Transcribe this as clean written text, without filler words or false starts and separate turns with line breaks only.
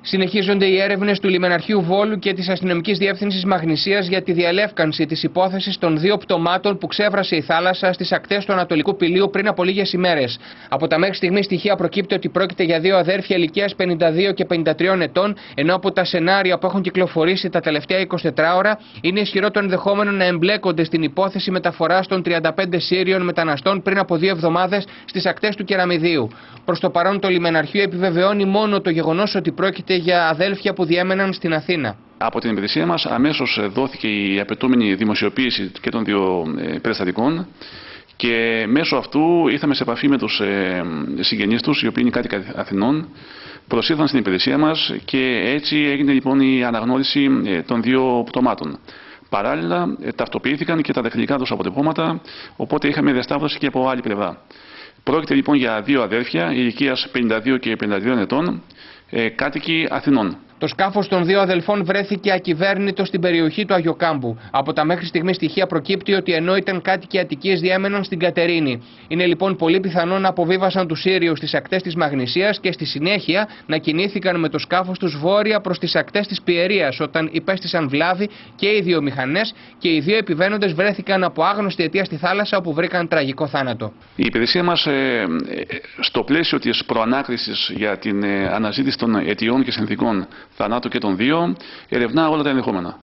Συνεχίζονται οι έρευνες του Λιμεναρχείου Βόλου και της Αστυνομικής Διεύθυνσης Μαγνησίας για τη διαλεύκανση της υπόθεσης των δύο πτωμάτων που ξέβρασε η θάλασσα στις ακτές του Ανατολικού Πηλίου πριν από λίγες ημέρες. Από τα μέχρι στιγμής στοιχεία προκύπτει ότι πρόκειται για δύο αδέρφια ηλικίας 52 και 53 ετών, ενώ από τα σενάρια που έχουν κυκλοφορήσει τα τελευταία 24 ώρα είναι ισχυρό το ενδεχόμενο να εμπλέκονται στην υπόθεση μεταφοράς των 35 Σύριων μεταναστών πριν από 2 εβδομάδες στις ακτές του Κεραμιδίου. Προς το παρόν, το Λιμεναρχείο επιβεβαιώνει μόνο το γεγονός ότι πρόκειται για αδέλφια που διέμεναν στην Αθήνα.
Από την υπηρεσία μας αμέσως δόθηκε η απαιτούμενη δημοσιοποίηση και των δύο περιστατικών και μέσω αυτού ήρθαμε σε επαφή με τους συγγενείς τους, οι οποίοι είναι κάτοικοι Αθηνών, προσήλθαν στην υπηρεσία μας και έτσι έγινε λοιπόν η αναγνώριση των δύο πτωμάτων. Παράλληλα, ταυτοποιήθηκαν και τα δαχτυλικά τους αποτυπώματα, οπότε είχαμε διασταύρωση και από άλλη πλευρά. Πρόκειται λοιπόν για δύο αδέρφια ηλικίας 52 και 52 ετών, κάτοικοι Αθηνών.
Το σκάφος των δύο αδελφών βρέθηκε ακυβέρνητο στην περιοχή του Αγιοκάμπου. Από τα μέχρι στιγμής στοιχεία προκύπτει ότι ενώ ήταν κάτοικοι Αττικής διέμεναν στην Κατερίνη. Είναι λοιπόν πολύ πιθανό να αποβίβασαν τους Σύριους στις ακτές της Μαγνησίας και στη συνέχεια να κινήθηκαν με το σκάφος τους βόρεια προς τις ακτές της Πιερίας, όταν υπέστησαν βλάβη και οι δύο μηχανές και οι δύο επιβαίνοντες βρέθηκαν από άγνωστη αιτία στη θάλασσα, όπου βρήκαν τραγικό θάνατο.
Η υπηρεσία μας, στο πλαίσιο της προανάκρισης για την αναζήτηση των αιτιών και συνθηκών θανάτου και των δύο, ερευνά όλα τα ενδεχόμενα.